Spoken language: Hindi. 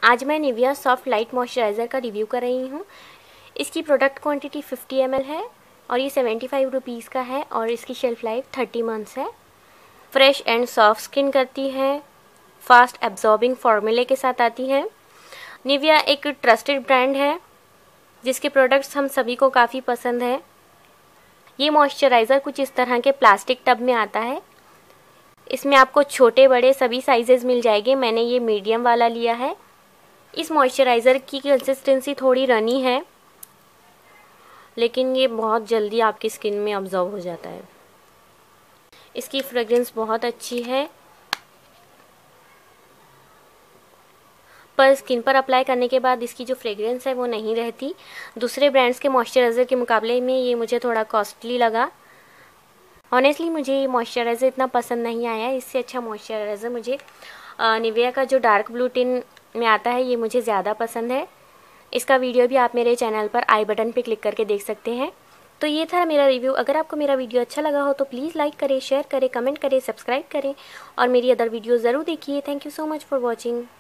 आज मैं निविया सॉफ्ट लाइट मॉइस्चराइज़र का रिव्यू कर रही हूँ। इसकी प्रोडक्ट क्वांटिटी 50 ml है और ये 75 रुपीज़ का है और इसकी शेल्फ लाइफ 30 मंथ्स है। फ्रेश एंड सॉफ्ट स्किन करती है, फास्ट एब्जॉर्बिंग फॉर्मूले के साथ आती है। निविया एक ट्रस्टेड ब्रांड है जिसके प्रोडक्ट्स हम सभी को काफ़ी पसंद है। ये मॉइस्चराइज़र कुछ इस तरह के प्लास्टिक टब में आता है। इसमें आपको छोटे बड़े सभी साइजेस मिल जाएंगे। मैंने ये मीडियम वाला लिया है। इस मॉइस्चराइज़र की कंसिस्टेंसी थोड़ी रनी है, लेकिन ये बहुत जल्दी आपकी स्किन में अब्जॉर्ब हो जाता है। इसकी फ्रेग्रेंस बहुत अच्छी है, पर स्किन पर अप्लाई करने के बाद इसकी जो फ्रेग्रेंस है वो नहीं रहती। दूसरे ब्रांड्स के मॉइस्चराइज़र के मुकाबले में ये मुझे थोड़ा कॉस्टली लगा। ऑनेस्टली मुझे ये मॉइस्चराइज़र इतना पसंद नहीं आया। इससे अच्छा मॉइस्चराइज़र मुझे निविया का जो डार्क ब्लू टिन में आता है ये मुझे ज़्यादा पसंद है। इसका वीडियो भी आप मेरे चैनल पर आई बटन पे क्लिक करके देख सकते हैं। तो ये था मेरा रिव्यू। अगर आपको मेरा वीडियो अच्छा लगा हो तो प्लीज़ लाइक करें, शेयर करें, कमेंट करें, सब्सक्राइब करें और मेरी अदर वीडियो ज़रूर देखिए। Thank you so much for watching.